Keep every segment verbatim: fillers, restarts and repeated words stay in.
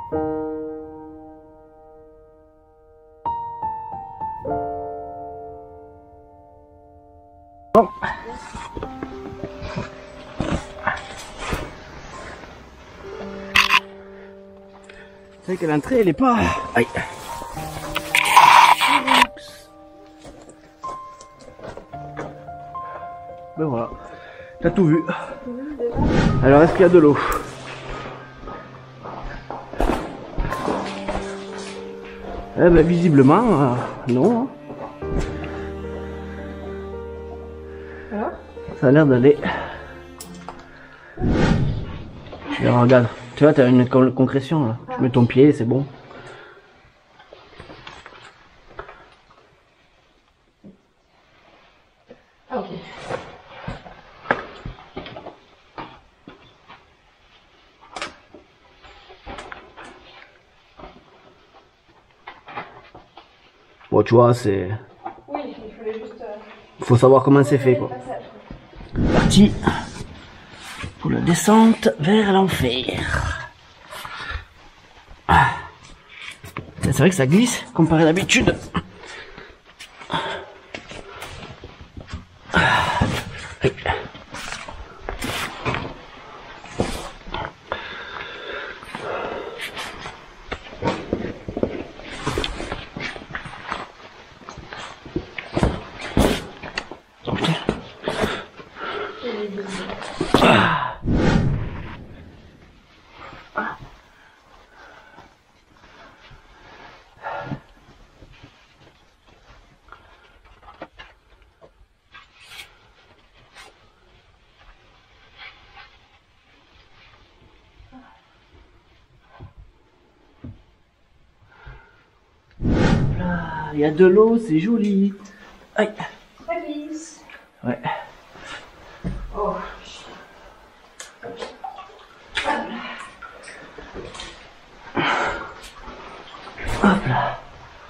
Bon. C'est vrai que l'entrée elle est pas... Aïe. Ben voilà, t'as tout vu. Alors est-ce qu'il y a de l'eau? Eh ben visiblement, euh, non. Hein. Alors ça a l'air d'aller. Alors regarde, tu vois, t'as une con concrétion là. Tu mets ton pied, c'est bon. Ah ok. Bon, tu vois, c'est... Oui, il fallait juste... Euh... faut savoir comment c'est fait, quoi. Parti pour la descente vers l'enfer. C'est vrai que ça glisse comparé à d'habitude. Il y a de l'eau, c'est joli. Aïe. Ça glisse. Ouais. Oh. Hop là.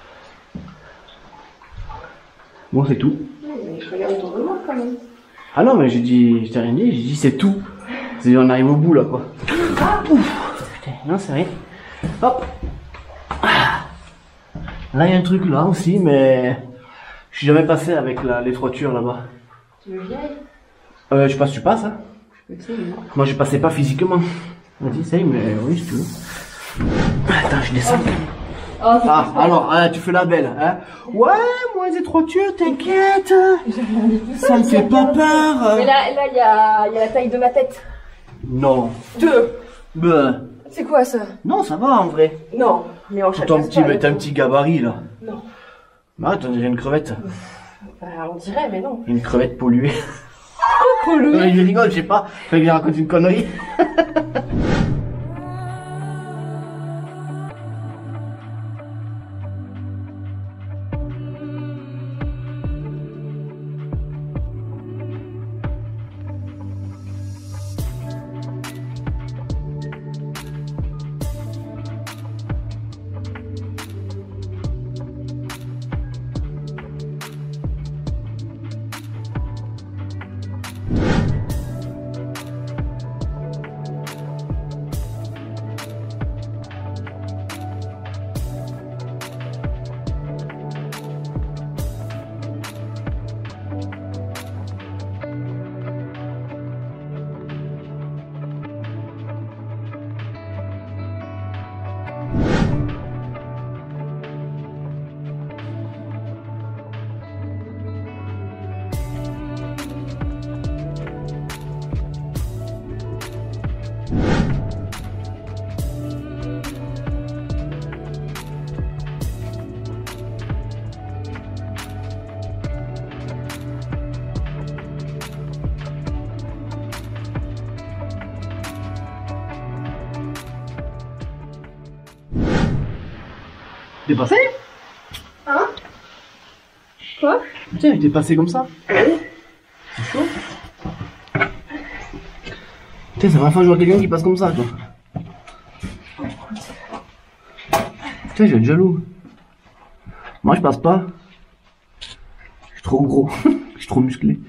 Bon, c'est tout. Oui, mais je regarde autour de moi quand même. Ah non, mais j'ai dit, je t'ai rien dit, j'ai dit c'est tout. C'est on arrive au bout là quoi. Ah, ouf. Putain, non, c'est rien. Hop. Ah. Là, il y a un truc là aussi, mais je suis jamais passé avec la, les toitures là-bas. Tu veux vieille? Euh, je sais pas si tu passes, hein. Je peux essayer, non? Moi, je passais pas physiquement. Vas-y, essaye, mais oui, si tu veux. Attends, je descends. Oh, Ah, alors, hein, tu fais la belle, hein. Ouais, moi, les toitures, t'inquiète. Ça me fait pas peur. Mais là, là, il y a, y a la taille de ma tête. Non. Deux. Ben, C'est quoi ça? non, ça va en vrai. Non, mais en Ton petit, mais t'as un petit gabarit là. Non. Bah, t'en dirais une crevette. Bah, on dirait, mais non. Une crevette polluée. Polluée. Ouais, je rigole, je sais pas. Fait que je raconte une connerie. T'es passé? Hein? Quoi? Tiens, il t'est passé comme ça. Oui. C'est chaud. Tiens, c'est la première fois que je vois quelqu'un qui passe comme ça, quoi. Tiens, j'ai être jaloux. Moi, je passe pas. Je suis trop gros. Je suis trop musclé.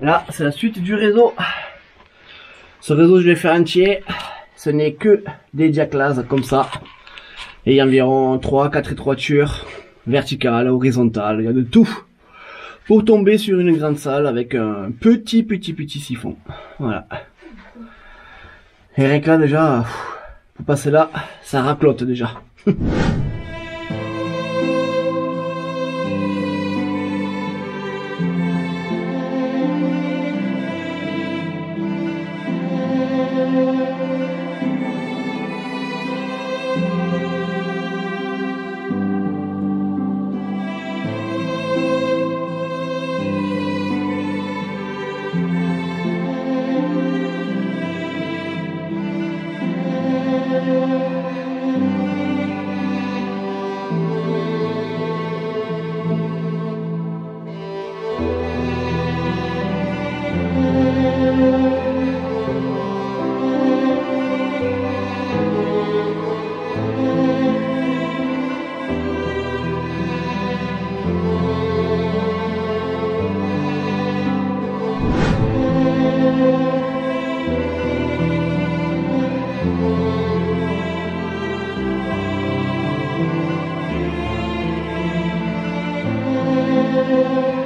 Là, c'est la suite du réseau. Ce réseau, je vais faire entier. Ce n'est que des diaclases comme ça. Et il y a environ trois quatre étroitures verticales, horizontales. Il y a de tout pour tomber sur une grande salle avec un petit, petit, petit siphon. Voilà. Et rien que là, déjà, pour passer là, ça raclote déjà. Thank you.